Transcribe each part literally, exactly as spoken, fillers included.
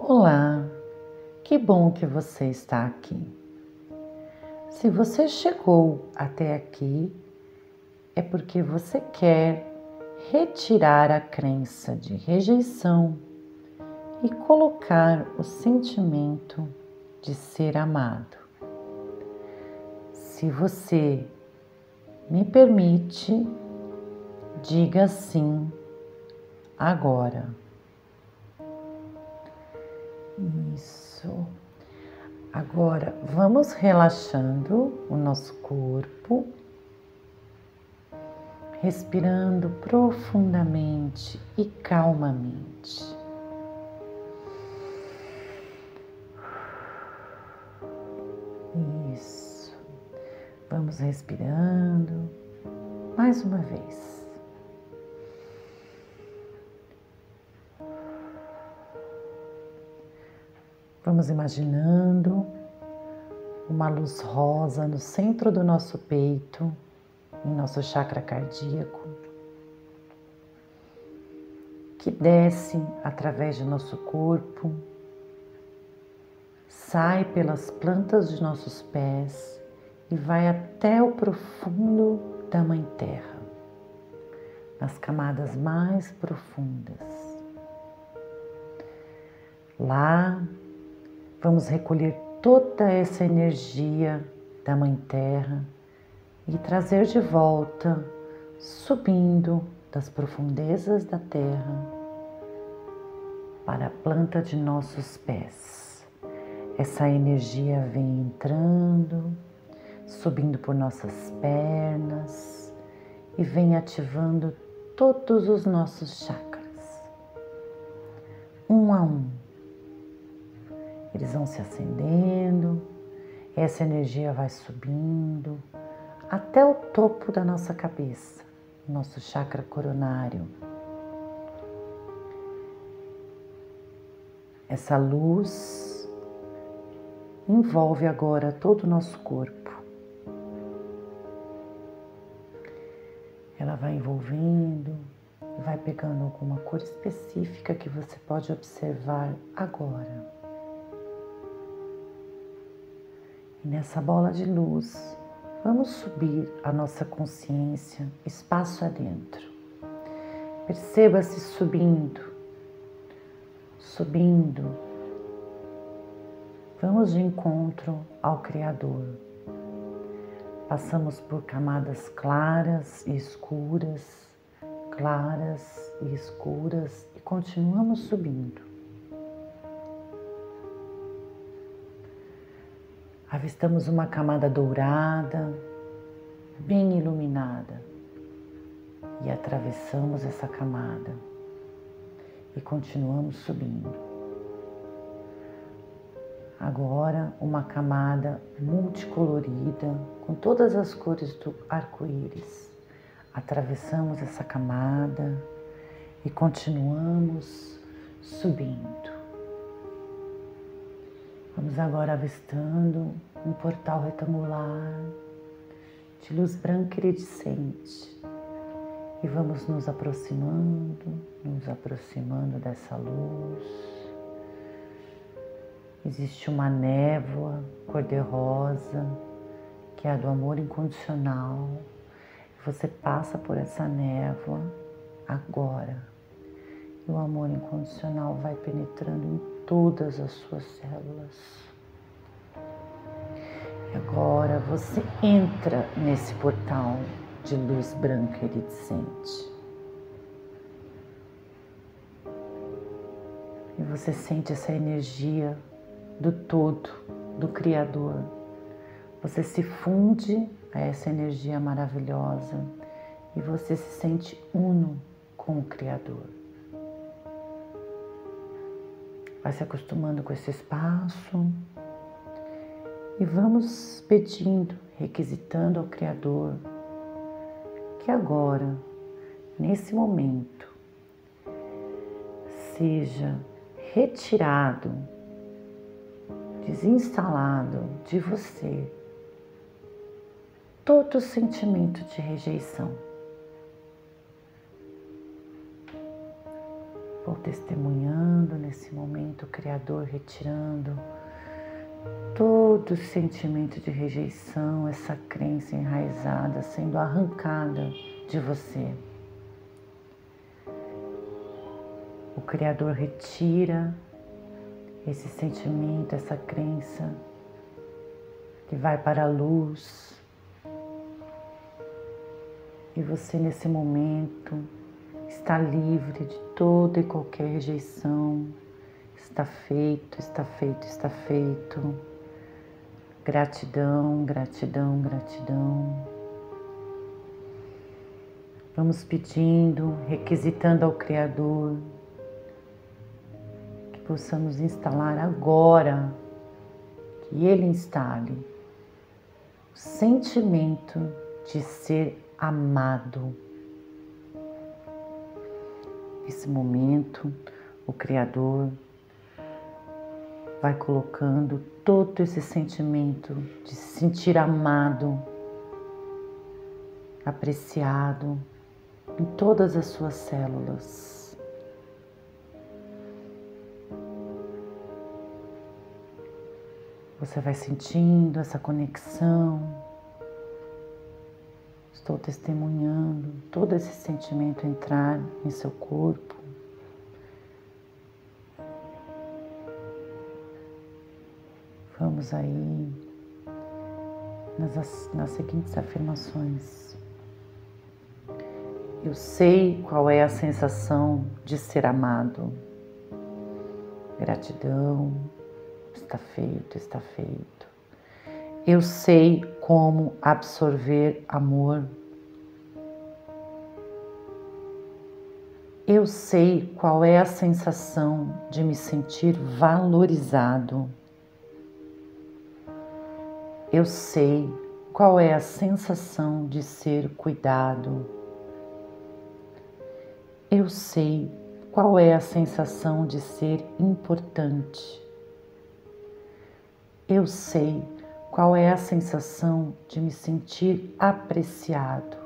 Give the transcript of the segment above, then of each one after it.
Olá, que bom que você está aqui. Se você chegou até aqui, é porque você quer retirar a crença de rejeição e colocar o sentimento de ser amado. Se você me permite, diga sim agora. Isso. Agora vamos relaxando o nosso corpo, respirando profundamente e calmamente. Isso. Vamos respirando mais uma vez. Vamos imaginando uma luz rosa no centro do nosso peito, em nosso chakra cardíaco, que desce através de nosso corpo, sai pelas plantas de nossos pés e vai até o profundo da Mãe Terra, nas camadas mais profundas. Lá, vamos recolher toda essa energia da Mãe Terra e trazer de volta, subindo das profundezas da Terra para a planta de nossos pés. Essa energia vem entrando, subindo por nossas pernas e vem ativando todos os nossos chakras, um a um. Eles vão se acendendo, essa energia vai subindo até o topo da nossa cabeça, nosso chakra coronário. Essa luz envolve agora todo o nosso corpo. Ela vai envolvendo, vai pegando alguma cor específica que você pode observar agora. E nessa bola de luz, vamos subir a nossa consciência espaço adentro. Perceba-se subindo, subindo. Vamos de encontro ao Criador. Passamos por camadas claras e escuras, claras e escuras e continuamos subindo. Avistamos uma camada dourada, bem iluminada, e atravessamos essa camada e continuamos subindo. Agora uma camada multicolorida, com todas as cores do arco-íris. Atravessamos essa camada e continuamos subindo. Vamos agora avistando um portal retangular de luz branca iridescente e vamos nos aproximando, nos aproximando dessa luz. Existe uma névoa cor-de-rosa que é a do amor incondicional. Você passa por essa névoa agora e o amor incondicional vai penetrando em todas as suas células. E agora você entra nesse portal de luz branca iridescente. E você sente essa energia do todo, do Criador. Você se funde a essa energia maravilhosa e você se sente uno com o Criador. Vai se acostumando com esse espaço e vamos pedindo, requisitando ao Criador que agora, nesse momento, seja retirado, desinstalado de você todo sentimento de rejeição. Por Estou testemunhando nesse momento o Criador retirando todo o sentimento de rejeição, essa crença enraizada sendo arrancada de você. O Criador retira esse sentimento, essa crença que vai para a luz. E você nesse momento está livre de toda e qualquer rejeição. Está feito, está feito, está feito. Gratidão, gratidão, gratidão. Vamos pedindo, requisitando ao Criador que possamos instalar agora, que Ele instale o sentimento de ser amado. Nesse momento, o Criador vai colocando todo esse sentimento de se sentir amado, apreciado em todas as suas células. Você vai sentindo essa conexão. Estou testemunhando todo esse sentimento entrar em seu corpo. Vamos aí nas, nas seguintes afirmações. Eu sei qual é a sensação de ser amado. Gratidão, está feito, está feito. Eu sei como absorver amor. Eu sei qual é a sensação de me sentir valorizado. Eu sei qual é a sensação de ser cuidado. Eu sei qual é a sensação de ser importante. Eu sei qual é a sensação de me sentir apreciado.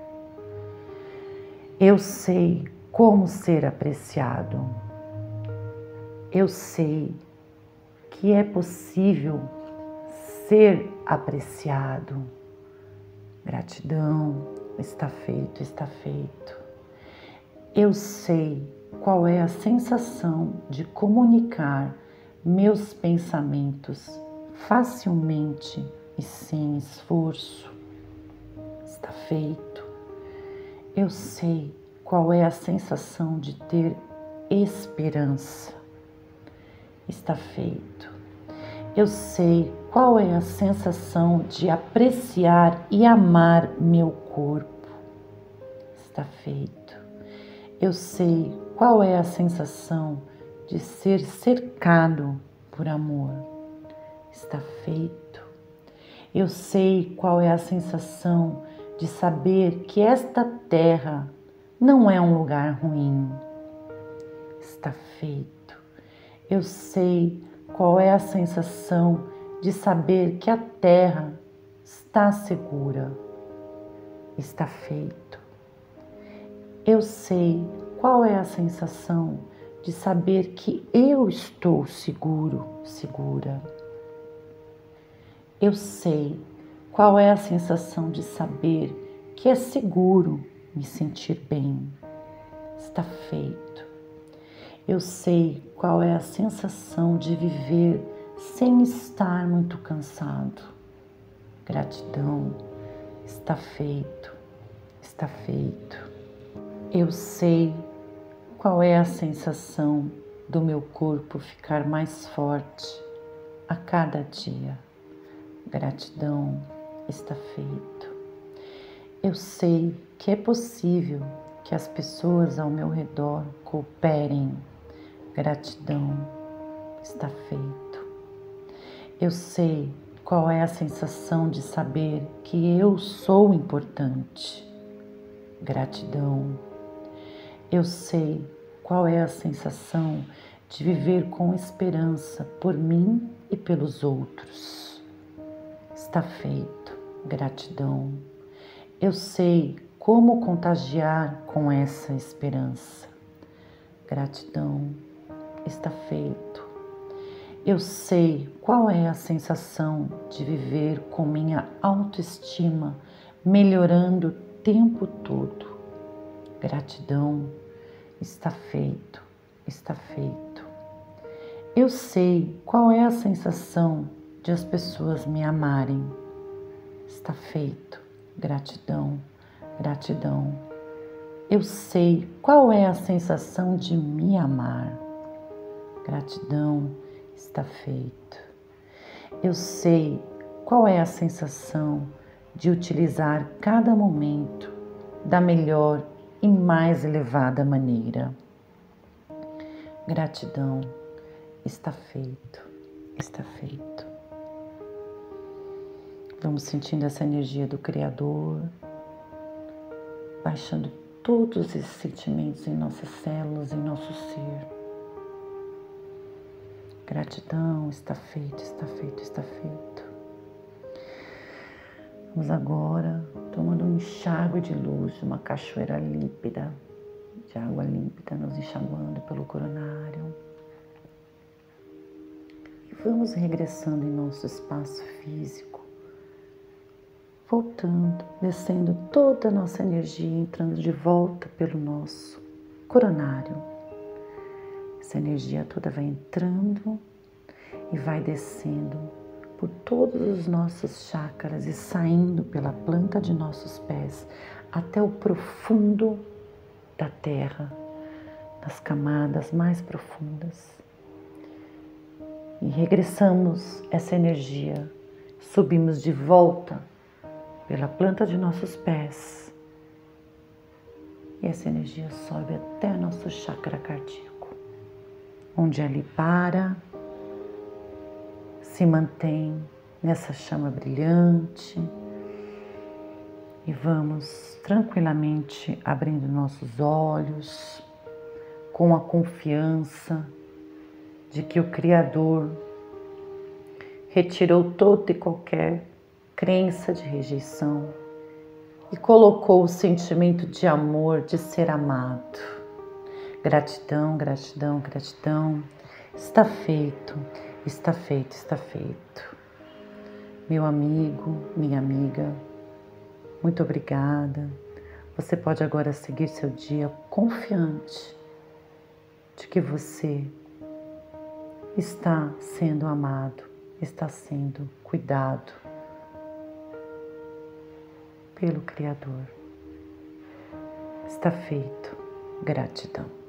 Eu sei como ser apreciado. Eu sei que é possível ser apreciado. Gratidão, está feito, está feito. Eu sei qual é a sensação de comunicar meus pensamentos facilmente e sem esforço. Está feito. Eu sei qual é a sensação de ter esperança. Está feito. Eu sei qual é a sensação de apreciar e amar meu corpo. Está feito. Eu sei qual é a sensação de ser cercado por amor. Está feito. Eu sei qual é a sensação de saber que esta terra não é um lugar ruim. Está feito. Eu sei qual é a sensação de saber que a terra está segura. Está feito. Eu sei qual é a sensação de saber que eu estou seguro, segura. Eu sei qual é a sensação de saber que é seguro me sentir bem. Está feito. Eu sei qual é a sensação de viver sem estar muito cansado. Gratidão. Está feito. Está feito. Eu sei qual é a sensação do meu corpo ficar mais forte a cada dia. Gratidão, está feito. Eu sei que é possível que as pessoas ao meu redor cooperem. Gratidão, está feito. Eu sei qual é a sensação de saber que eu sou importante. Gratidão. Eu sei qual é a sensação de viver com esperança por mim e pelos outros. Está feito. Gratidão. Eu sei como contagiar com essa esperança. gratidão, está feito. Eu sei qual é a sensação de viver com minha autoestima melhorando o tempo todo. Gratidão, está feito, está feito. Eu sei qual é a sensação de as pessoas me amarem. Está feito. Gratidão, gratidão. Eu sei qual é a sensação de me amar. Gratidão, está feito. Eu sei qual é a sensação de utilizar cada momento da melhor e mais elevada maneira. Gratidão, está feito, está feito. Vamos sentindo essa energia do Criador, baixando todos esses sentimentos em nossas células, em nosso ser. Gratidão, está feito, está feito, está feito. Vamos agora tomando um enxágue de luz de uma cachoeira límpida, de água límpida nos enxaguando pelo coronário. E vamos regressando em nosso espaço físico, voltando, descendo toda a nossa energia, entrando de volta pelo nosso coronário. Essa energia toda vai entrando e vai descendo por todos os nossos chakras e saindo pela planta de nossos pés até o profundo da terra, nas camadas mais profundas. E regressamos essa energia, subimos de volta pela planta de nossos pés e essa energia sobe até nosso chakra cardíaco, onde ali para, se mantém nessa chama brilhante e vamos tranquilamente abrindo nossos olhos com a confiança de que o Criador retirou toda e qualquer crença de rejeição e colocou o sentimento de amor, de ser amado. Gratidão, gratidão, gratidão. Está feito, está feito, está feito. Meu amigo, minha amiga, muito obrigada. Você pode agora seguir seu dia confiante de que você está sendo amado, está sendo cuidado pelo Criador. Está feito. Gratidão.